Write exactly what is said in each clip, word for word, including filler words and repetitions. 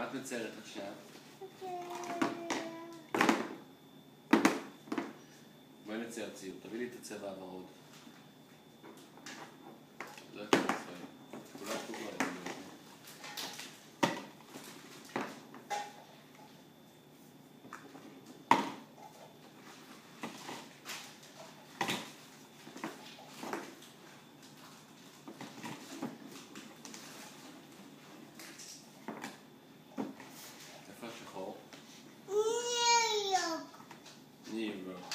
את מציירת עכשיו? בואי נצייר ציור, תביא לי את הצבע הוורוד. לא יכול לצבעים, כולם פה כבר לא יודעים. איפה השחור? ניו יורק. ניו יורק.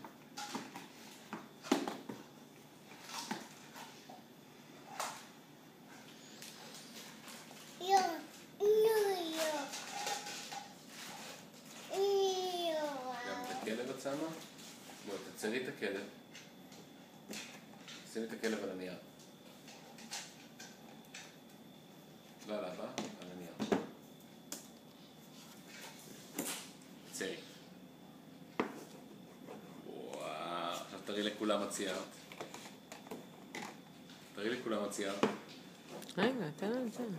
כלב את שמה? בואי, תצרי את הכלב. שימי את הכלב על הנייר. לא על הבא, על הנייר. צרי. וואו, עכשיו תראי לכולם מה ציירת. תראי לכולם מה ציירת. רגע, תן לה את זה.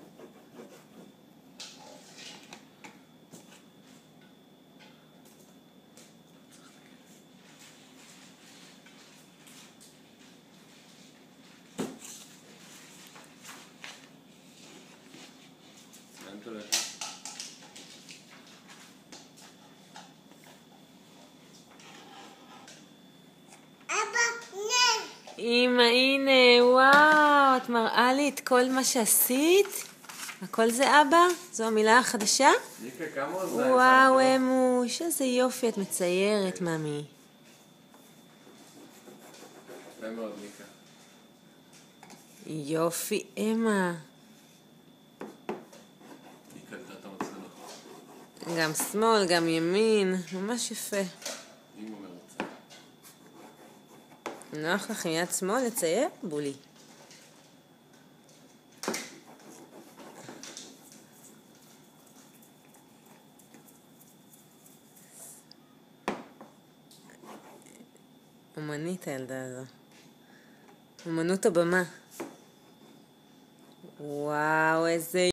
לאן את הולכת? אבא, נה. אמא, הנה, וואו, את מראה לי את כל מה שעשית? הכל זה אבא? זו המילה החדשה? ניקה, כמה אוזניים? וואו, אמוש, איזה יופי את מציירת, מאמי. יפה מאוד, ניקה. יופי, אמא. היא קלטה את המצלמה. גם שמאל, גם ימין, ממש יפה. אמא מרוצה. נוח לך עם יד שמאל לצייר? בולי. אומנית הילדה הזו. אומנות הבמה. וואו, איזה